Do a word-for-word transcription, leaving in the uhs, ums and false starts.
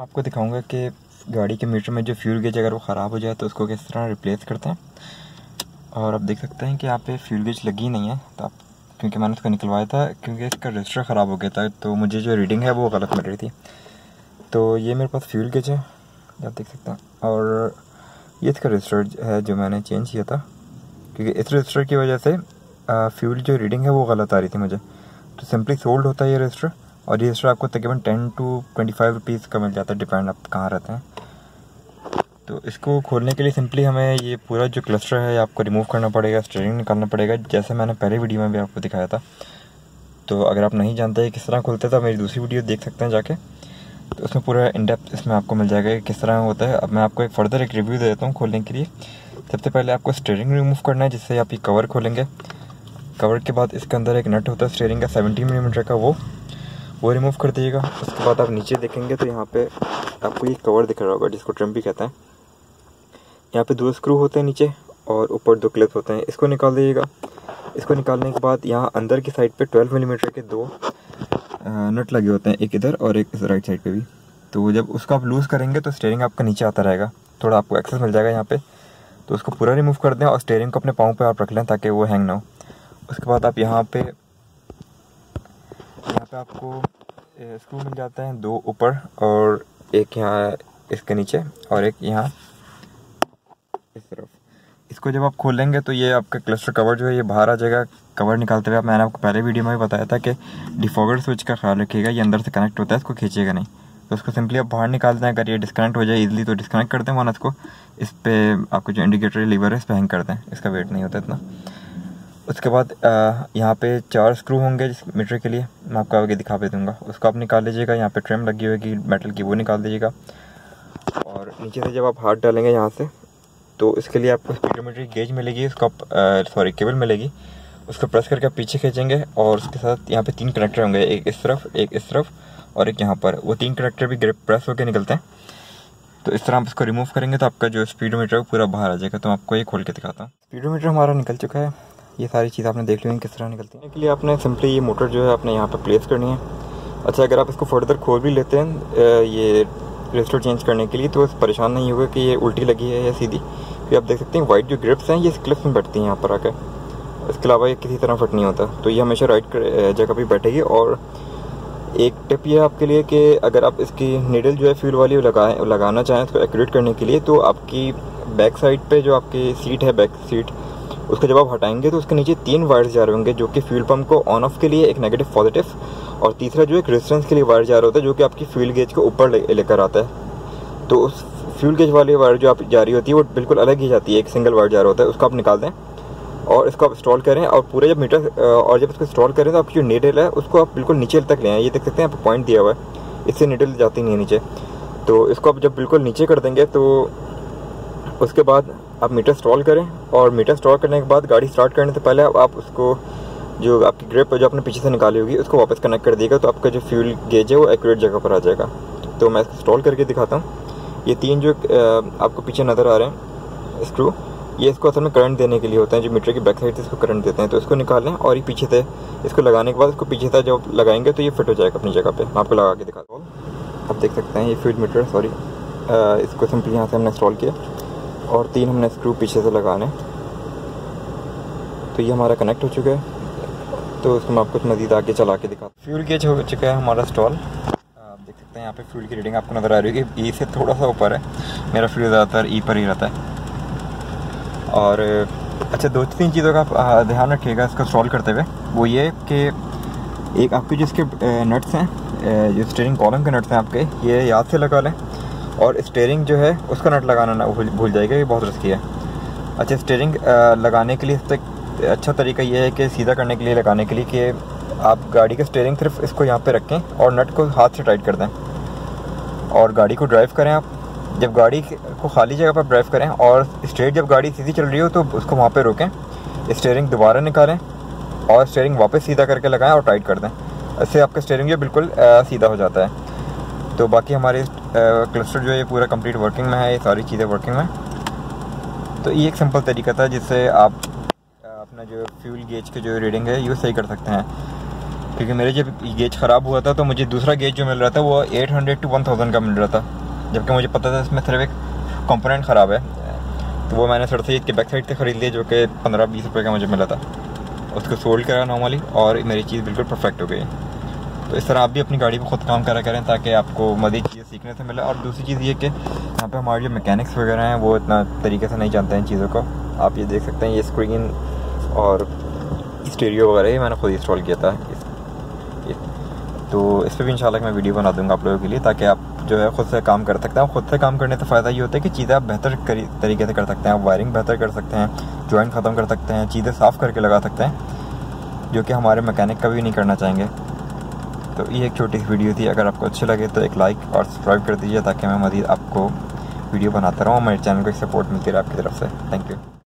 आपको दिखाऊंगा कि गाड़ी के मीटर में जो फ्यूल गेज अगर वो ख़राब हो जाए तो उसको किस तरह रिप्लेस करते हैं। और आप देख सकते हैं कि यहाँ पे फ्यूल गेज लगी नहीं है, तो आप क्योंकि मैंने उसको निकलवाया था क्योंकि इसका रजिस्टर ख़राब हो गया था, तो मुझे जो रीडिंग है वो गलत मिल रही थी। तो ये मेरे पास फ्यूल गेज है, आप देख सकते हैं, और ये इसका रजिस्टर है जो मैंने चेंज किया था, क्योंकि इस रजिस्टर की वजह से फ्यूल जो रीडिंग है वो गलत आ रही थी मुझे। तो सिंपली सोल्ड होता है ये रजिस्टर, और ये रजिस्टर आपको तकरीबन ten to twenty five rupees का मिल जाता है, डिपेंड आप कहाँ रहते हैं। तो इसको खोलने के लिए सिंपली हमें ये पूरा जो क्लस्टर है आपको रिमूव करना पड़ेगा, स्टीयरिंग निकालना पड़ेगा, जैसे मैंने पहले वीडियो में भी आपको दिखाया था। तो अगर आप नहीं जानते किस तरह खुलते तो मेरी दूसरी वीडियो देख सकते हैं जाके, तो उसमें पूरा इन डेप्थ इसमें आपको मिल जाएगा कि किस तरह होता है। अब मैं आपको एक फर्दर एक रिव्यू दे देता हूँ खोलने के लिए। सबसे पहले आपको स्टीयरिंग रिमूव करना है, जिससे आप ये कवर खोलेंगे। कवर के बाद इसके अंदर एक नट होता है स्टीयरिंग का सेवेंटी मिलीमीटर का, वो वो रिमूव कर दीजिएगा। उसके बाद आप नीचे देखेंगे तो यहाँ पे आपको ये कवर दिख रहा होगा जिसको ट्रिम भी कहते हैं। यहाँ पे दो स्क्रू होते हैं नीचे, और ऊपर दो क्लिप होते हैं, इसको निकाल दीजिएगा। इसको निकालने के बाद यहाँ अंदर की साइड पे ट्वेल्व मिलीमीटर के दो नट लगे होते हैं, एक इधर और एक इस राइट साइड पे भी। तो जब उसको आप लूज़ करेंगे तो स्टीयरिंग आपका नीचे आता रहेगा, थोड़ा आपको एक्सेस मिल जाएगा यहाँ पे। तो उसको पूरा रिमूव कर दें और स्टीयरिंग को अपने पाँव पे आप रख लें ताकि वो हैंग ना हो। उसके बाद आप यहाँ पे यहाँ पे आपको स्क्रू मिल जाते हैं दो ऊपर, और एक यहाँ इसके नीचे और एक यहाँ इस तरफ। इसको जब आप खोलेंगे तो ये आपका क्लस्टर कवर जो है ये बाहर आ जाएगा। कवर निकालते हुए मैंने आपको पहले वीडियो में भी बताया था कि डिफॉगर स्विच का ख्याल रखिएगा, ये अंदर से कनेक्ट होता है, इसको खींचिएगा नहीं। तो उसको सिंपली आप बाहर निकाल दें। अगर ये डिस्कनेक्ट हो जाए इजीली तो डिस्कनेक्ट कर दें, वरना इसको इस पर आपको जो इंडिकेटर लीवर है इस पर हैंग कर दें, इसका वेट नहीं होता इतना। उसके बाद यहाँ पे चार स्क्रू होंगे जिस मीटर के लिए, मैं आपको आगे दिखा भी दूँगा। उसको आप निकाल लीजिएगा। यहाँ पे ट्रिम लगी होगी मेटल की, वो निकाल दीजिएगा। और नीचे से जब आप हाथ डालेंगे यहाँ से, तो इसके लिए आपको स्पीडोमीटर की गेज मिलेगी, उसको आप सॉरी केबल मिलेगी, उसको प्रेस करके आप पीछे खींचेंगे। और उसके साथ यहाँ पे तीन कनेक्टर होंगे, एक इस तरफ, एक इस तरफ और एक यहाँ पर। वो तीन कनेक्टर भी ग्रिप प्रेस होकर निकलते हैं। तो इस तरह आप इसको रिमूव करेंगे तो आपका जो स्पीडोमीटर है पूरा बाहर आ जाएगा। तो मैं आपको ये खोल के दिखाता हूँ। स्पीडोमीटर हमारा निकल चुका है। ये सारी चीज़ आपने देख ली है किस तरह निकलती है। इसके लिए आपने सिंपली ये मोटर जो है आपने यहाँ पर प्लेस करनी है। अच्छा, अगर आप इसको फर्दर खोल भी लेते हैं ये रजिस्टर चेंज करने के लिए, तो परेशान नहीं होगा कि ये उल्टी लगी है या सीधी। फिर आप देख सकते हैं वाइट जो ग्रिप्स हैं ये इस क्लिप्स में बैठती हैं यहाँ पर आकर, इसके अलावा ये किसी तरह फट नहीं होता। तो ये हमेशा राइट जगह पे बैठेगी। और एक टिप ये है आपके लिए कि अगर आप इसकी नीडल जो है फ्यूल वाली लगाए लगाना चाहें इसको एक्यूरेट करने के लिए, तो आपकी बैक साइड पे जो आपकी सीट है, बैक सीट, उसको जब आप हटाएंगे तो उसके नीचे तीन वायर्स जा रहे होंगे, जो कि फ्यूल पंप को ऑन ऑफ के लिए एक नेगेटिव पॉजिटिव, और तीसरा जो एक रेजिस्टेंस के लिए वायर जा रहा होता है, जो कि आपकी फ्यूल गेज को ऊपर लेकर आता है। तो उस फ्यूल गेज वाली वायर जो आप जा रही होती है वो बिल्कुल अलग ही जाती है, एक सिंगल वायर जा रहा होता है, उसको आप निकाल दें और इसको आप इंस्टॉल करें। और पूरे जब मीटर और जब इसको इंस्टॉल करें तो आपकी जो नीडल है उसको आप बिल्कुल नीचे तक ले आए। ये देख सकते हैं आप पॉइंट दिया हुआ है, इससे नीडल जाती नहीं है नीचे। तो इसको आप जब बिल्कुल नीचे कर देंगे तो उसके बाद आप मीटर इंस्टॉल करें, और मीटर इंस्टॉल करने के बाद गाड़ी स्टार्ट करने से पहले आप उसको जो आपकी ग्रिप जो आपने पीछे से निकाली होगी उसको वापस कनेक्ट कर दिएगा, तो आपका जो फ्यूल गेज है वो एक्यूरेट जगह पर आ जाएगा। तो मैं इसको इंस्टॉल करके दिखाता हूँ। ये तीन जो आपको पीछे नज़र आ रहे हैं स्क्रू, ये इसको असल में करंट देने के लिए होते हैं, जो मीटर की बैक साइड से इसको करंट देते हैं। तो इसको निकालें और ये पीछे से इसको लगाने के बाद इसको पीछे से जब लगाएंगे तो ये फिट हो जाएगा अपनी जगह पे। मैं आपको लगा के दिखाता हूँ। आप देख सकते हैं ये फ्यूल मीटर, सॉरी इसको सिंपली यहाँ से हमने इंस्टॉल किया और तीन हमने स्क्रू पीछे से लगाने। तो ये हमारा कनेक्ट हो चुका है। तो उसको मैं आपको मज़ीद आगे चला के दिखाता हूँ। फ्यूल गेज हो चुका है हमारा इंस्टॉल। आप देख सकते हैं यहाँ पे फ्यूल की रीडिंग आपको नज़र आ रही है कि ई से थोड़ा सा ऊपर है, मेरा फ्यूल ज़्यादातर ई पर ही रहता है। और अच्छा, दो तीन चीज़ों का ध्यान रखिएगा इसको इंस्टॉल करते हुए। वो ये कि एक आपके जिसके नट्स हैं, जो स्टीयरिंग कॉलम के नट्स हैं आपके, ये याद से लगा लें। और स्टीयरिंग जो है उसका नट लगाना ना भूल जाएगा, ये बहुत रिस्की है। अच्छा, स्टीयरिंग लगाने के लिए सबसे अच्छा तरीका ये है कि सीधा करने के लिए लगाने के लिए कि आप गाड़ी का स्टीयरिंग सिर्फ इसको यहाँ पे रखें और नट को हाथ से टाइट कर दें, और गाड़ी को ड्राइव करें। आप जब गाड़ी को खाली जगह पर ड्राइव करें और स्ट्रेट जब गाड़ी सीधी चल रही हो तो उसको वहाँ पे रोकें, स्टीयरिंग दोबारा निकालें और स्टीयरिंग वापस सीधा करके लगाएं और टाइट कर दें। इससे आपका स्टीयरिंग जो बिल्कुल आ, सीधा हो जाता है। तो बाकी हमारे क्लस्टर जो है ये पूरा कंप्लीट वर्किंग में है, ये सारी चीज़ें वर्किंग में। तो ये एक सिंपल तरीका था जिससे आप अपना जो फ्यूल गेज की जो रीडिंग है ये सही कर सकते हैं। क्योंकि मेरे जब गेज ख़राब हुआ था तो मुझे दूसरा गेज जो मिल रहा था वो eight hundred to one thousand का मिल रहा था, जबकि मुझे पता था इसमें सिर्फ एक कंपोनेंट ख़राब है। तो वो मैंने सर सैयद के बैक साइड से ख़रीद लिया, जो कि पंद्रह बीस रुपये का मुझे मिला था। उसको सोल्ड करा नॉर्मली और मेरी चीज़ बिल्कुल परफेक्ट हो गई। तो इस तरह आप भी अपनी गाड़ी पर खुद काम करा करें ताकि आपको मज़ीद चीज़ें सीखने से मिले। और दूसरी चीज़ ये कि यहाँ पे हमारे जो मैकेनिक्स वगैरह हैं वो इतना तरीके से नहीं जानते हैं चीज़ों को। आप ये देख सकते हैं, ये स्क्रीन और स्टीरियो वगैरह ये मैंने खुद इंस्टॉल किया था। इस, तो इस पर भी इंशाल्लाह मैं वीडियो बना दूँगा आप लोगों के लिए, ताकि आप जो है खुद से काम कर सकते हैं। खुद से काम करने से फ़ायदा ये होता है कि चीज़ें आप बेहतर तरीके से कर सकते हैं। आप वायरिंग बेहतर कर सकते हैं, जॉइंट ख़त्म कर सकते हैं, चीज़ें साफ़ करके लगा सकते हैं, जो कि हमारे मैकेनिक कभी नहीं करना चाहेंगे। तो ये एक छोटी सी वीडियो थी। अगर आपको अच्छी लगे तो एक लाइक और सब्सक्राइब कर दीजिए ताकि मैं मज़ीद आपको वीडियो बनाता रहूँ, मेरे चैनल को एक सपोर्ट मिलती रहे आपकी तरफ से। Thank you.